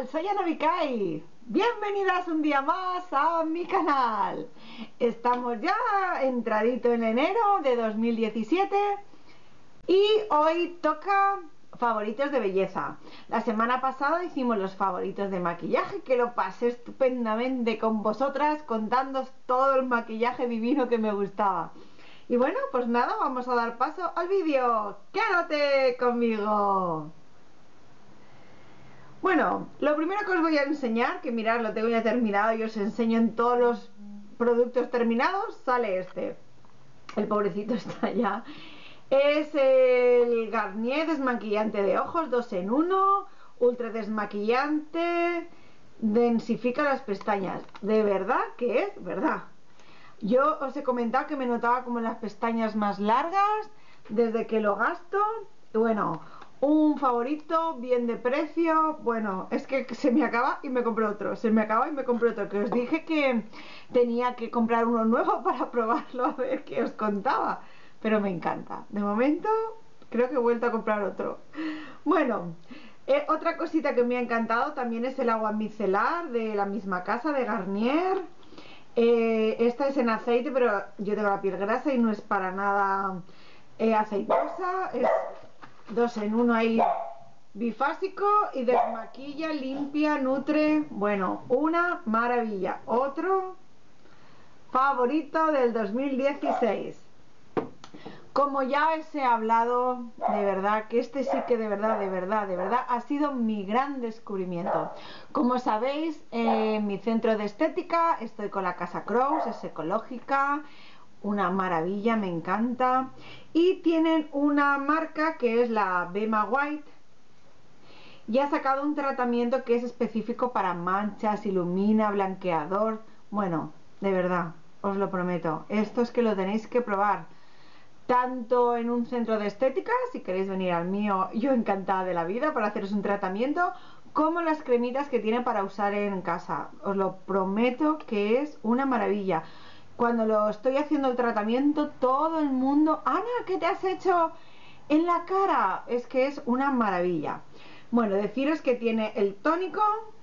tal? Soy Ana Vikai. Bienvenidas un día más a mi canal. Estamos ya entradito en enero de 2017 y hoy toca favoritos de belleza. La semana pasada hicimos los favoritos de maquillaje, que lo pasé estupendamente con vosotras contándoos todo el maquillaje divino que me gustaba. Y bueno, pues nada, vamos a dar paso al vídeo. ¡Quédate conmigo! Bueno, lo primero que os voy a enseñar, que mirad, lo tengo ya terminado y os enseño en todos los productos terminados, sale este. El pobrecito está ya. Es el Garnier desmaquillante de ojos 2 en 1, ultra desmaquillante, densifica las pestañas. De verdad que es verdad. Yo os he comentado que me notaba como las pestañas más largas desde que lo gasto. Y bueno, un favorito, bien de precio. Bueno, es que se me acaba y me compro otro. Se me acaba y me compro otro. Que os dije que tenía que comprar uno nuevo para probarlo, a ver qué os contaba. Pero me encanta. De momento, creo que he vuelto a comprar otro. Bueno, otra cosita que me ha encantado también es el agua micelar de la misma casa, de Garnier. Esta es en aceite, pero yo tengo la piel grasa y no es para nada aceitosa. Es 2 en 1 ahí, bifásico, y desmaquilla, limpia, nutre. Bueno, una maravilla. Otro favorito del 2016. Como ya os he hablado, de verdad, que este sí que de verdad ha sido mi gran descubrimiento. Como sabéis, en mi centro de estética estoy con la Casa Crows, es ecológica, una maravilla, me encanta. Y tienen una marca que es la Bema White, y ha sacado un tratamiento que es específico para manchas, ilumina, blanqueador. Bueno, de verdad, os lo prometo, esto es que lo tenéis que probar. Tanto en un centro de estética, si queréis venir al mío, yo encantada de la vida para haceros un tratamiento, como las cremitas que tiene para usar en casa. Os lo prometo que es una maravilla. Cuando lo estoy haciendo el tratamiento, todo el mundo, Ana, ¿qué te has hecho en la cara? Es que es una maravilla. Bueno, deciros que tiene el tónico,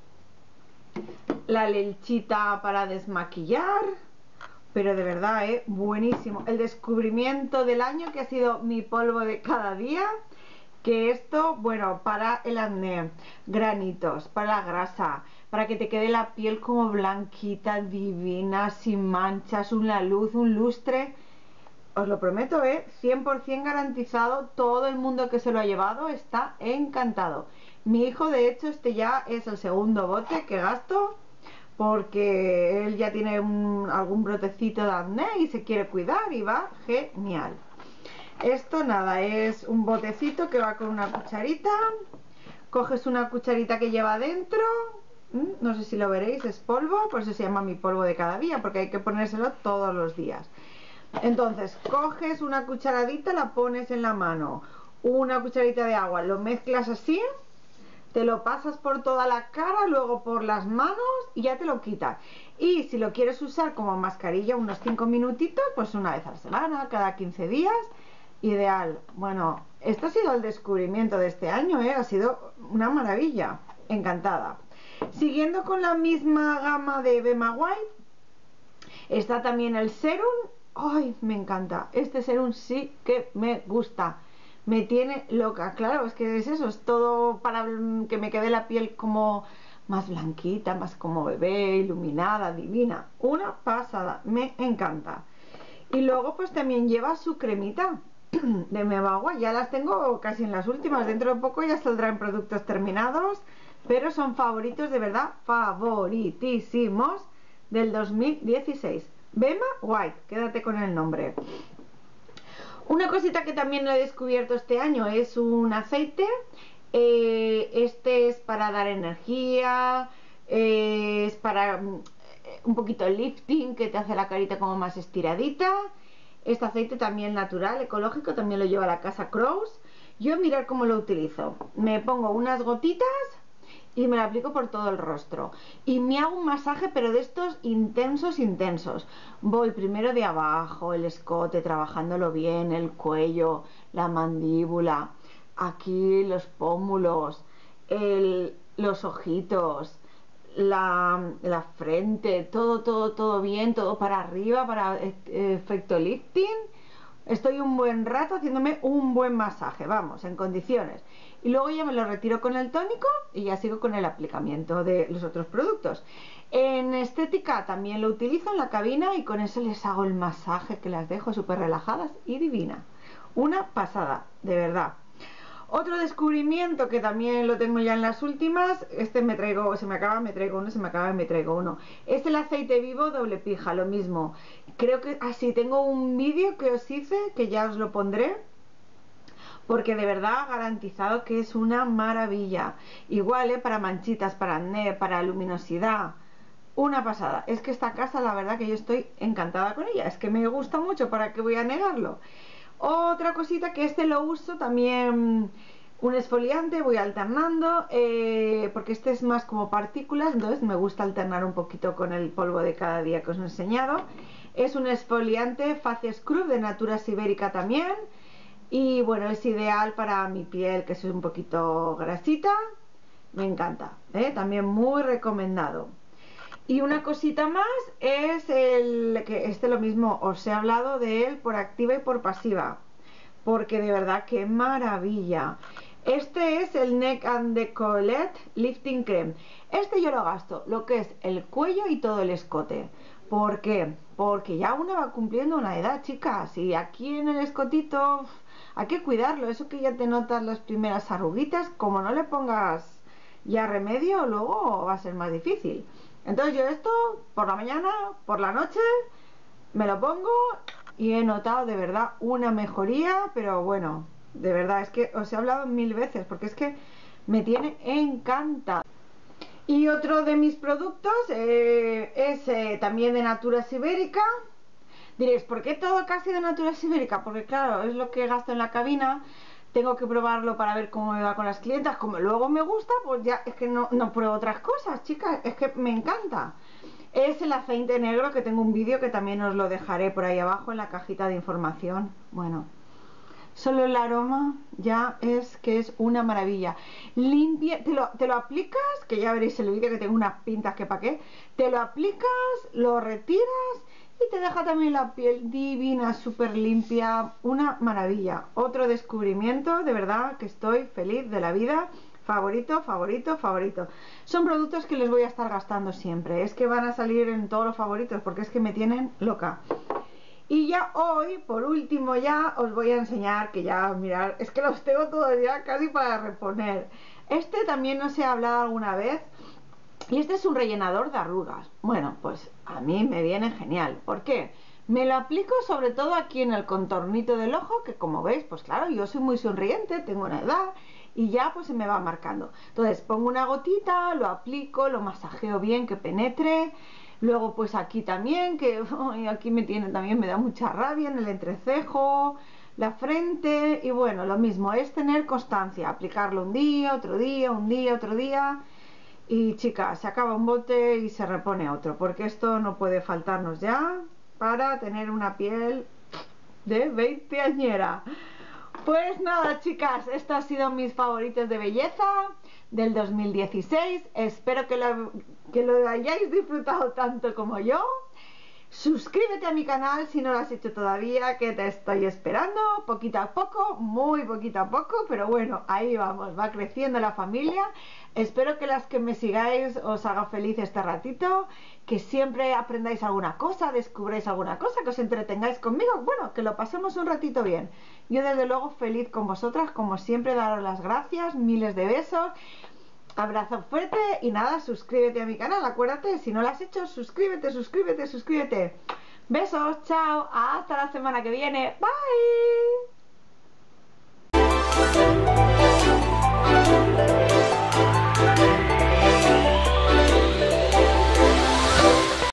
la lechita para desmaquillar, pero de verdad, buenísimo. El descubrimiento del año, que ha sido mi polvo de cada día, que esto, bueno, para el acné, granitos, para la grasa, para que te quede la piel como blanquita, divina, sin manchas, una luz, un lustre. Os lo prometo, 100% garantizado. Todo el mundo que se lo ha llevado está encantado. Mi hijo, de hecho, este ya es el segundo bote que gasto, porque él ya tiene algún brotecito de acné y se quiere cuidar y va genial. Esto nada, es un botecito que va con una cucharita. Coges una cucharita que lleva dentro, no sé si lo veréis, es polvo, por eso se llama mi polvo de cada día, porque hay que ponérselo todos los días. Entonces coges una cucharadita, la pones en la mano, una cucharita de agua, lo mezclas así, te lo pasas por toda la cara, luego por las manos y ya te lo quitas. Y si lo quieres usar como mascarilla unos 5 minutitos, pues una vez a la semana, cada 15 días, ideal. Bueno, esto ha sido el descubrimiento de este año, ha sido una maravilla, encantada. Siguiendo con la misma gama de Bema White, está también el serum. ¡Ay, me encanta! Este serum sí que me gusta. Me tiene loca, claro, es que es eso, es todo para que me quede la piel como más blanquita, más como bebé, iluminada, divina. Una pasada, me encanta. Y luego pues también lleva su cremita de Mevagua, ya las tengo casi en las últimas, dentro de poco ya saldrán productos terminados, pero son favoritos, de verdad, favoritísimos del 2016. Bema White, quédate con el nombre. Una cosita que también he descubierto este año es un aceite. Este es para dar energía, es para un poquito el lifting, que te hace la carita como más estiradita. Este aceite también natural, ecológico, también lo lleva la Casa Crows. Yo mirad cómo lo utilizo. Me pongo unas gotitas y me lo aplico por todo el rostro y me hago un masaje, pero de estos intensos. Voy primero de abajo, el escote, trabajándolo bien, el cuello, la mandíbula, aquí los pómulos, los ojitos, la frente, todo bien, todo para arriba, para efecto lifting. Estoy un buen rato haciéndome un buen masaje, vamos, en condiciones. Y luego ya me lo retiro con el tónico y ya sigo con el aplicamiento de los otros productos. En estética también lo utilizo en la cabina y con eso les hago el masaje que las dejo súper relajadas y divina. Una pasada, de verdad. Otro descubrimiento que también lo tengo ya en las últimas, este me traigo, se me acaba, me traigo uno, se me acaba, me traigo uno. Es el aceite vivo doble pija, lo mismo. Creo que así tengo un vídeo que os hice, que ya os lo pondré, porque de verdad garantizado que es una maravilla. Igual, para manchitas, para acné, para luminosidad. Una pasada. Es que esta casa, la verdad que yo estoy encantada con ella. Es que me gusta mucho, ¿para qué voy a negarlo? Otra cosita que este lo uso también, un exfoliante, voy alternando, porque este es más como partículas, entonces me gusta alternar un poquito con el polvo de cada día que os he enseñado. Es un exfoliante Face Scrub de Natura Ibérica también, y bueno, es ideal para mi piel que es un poquito grasita, me encanta, también muy recomendado. Y una cosita más es el que este lo mismo, os he hablado de él por activa y por pasiva, porque de verdad qué maravilla. Este es el Neck and Décolleté Lifting Cream. Este yo lo gasto, lo que es el cuello y todo el escote. ¿Por qué? Porque ya uno va cumpliendo una edad, chicas, y aquí en el escotito hay que cuidarlo. Eso que ya te notas las primeras arruguitas, como no le pongas ya remedio, luego va a ser más difícil. Entonces yo esto por la mañana, por la noche, me lo pongo y he notado de verdad una mejoría, pero bueno, de verdad, es que os he hablado 1000 veces, porque es que me tiene encantada. Y otro de mis productos es también de Natura Ibérica. Diréis, ¿por qué todo casi de Natura Ibérica? Porque claro, es lo que gasto en la cabina. Tengo que probarlo para ver cómo me va con las clientas. Como luego me gusta, pues ya es que no pruebo otras cosas, chicas. Es que me encanta. Es el aceite negro, que tengo un vídeo que también os lo dejaré por ahí abajo en la cajita de información. Bueno, solo el aroma ya es que es una maravilla. Limpia, te lo aplicas, que ya veréis el vídeo que tengo unas pintas que pa' qué. Te lo aplicas, lo retiras y te deja también la piel divina, súper limpia, una maravilla. Otro descubrimiento, de verdad que estoy feliz de la vida. Favorito, favorito, favorito. Son productos que les voy a estar gastando siempre. Es que van a salir en todos los favoritos, porque es que me tienen loca. Y ya hoy, por último, ya os voy a enseñar, que ya, mirad, es que los tengo todos ya casi para reponer. Este también os he hablado alguna vez. Y este es un rellenador de arrugas. Bueno, pues a mí me viene genial. ¿Por qué? Me lo aplico sobre todo aquí en el contornito del ojo, que como veis, pues claro, yo soy muy sonriente, tengo una edad y ya pues se me va marcando. Entonces pongo una gotita, lo aplico, lo masajeo bien, que penetre. Luego pues aquí también, que aquí me tiene también, me da mucha rabia en el entrecejo, la frente. Y bueno, lo mismo, es tener constancia, aplicarlo un día, otro día, un día, otro día. Y chicas, se acaba un bote y se repone otro, porque esto no puede faltarnos ya para tener una piel de 20añera. Pues nada, chicas, estos han sido mis favoritos de belleza del 2016. Espero que lo hayáis disfrutado tanto como yo. Suscríbete a mi canal si no lo has hecho todavía, que te estoy esperando, poquito a poco, muy poquito a poco, pero bueno, ahí vamos, va creciendo la familia. Espero que las que me sigáis os haga feliz este ratito, que siempre aprendáis alguna cosa, descubráis alguna cosa, que os entretengáis conmigo, bueno, que lo pasemos un ratito bien. Yo desde luego feliz con vosotras, como siempre, daros las gracias, miles de besos. Abrazo fuerte y nada, suscríbete a mi canal, acuérdate, si no lo has hecho, suscríbete, suscríbete, suscríbete. Besos, chao, hasta la semana que viene, bye.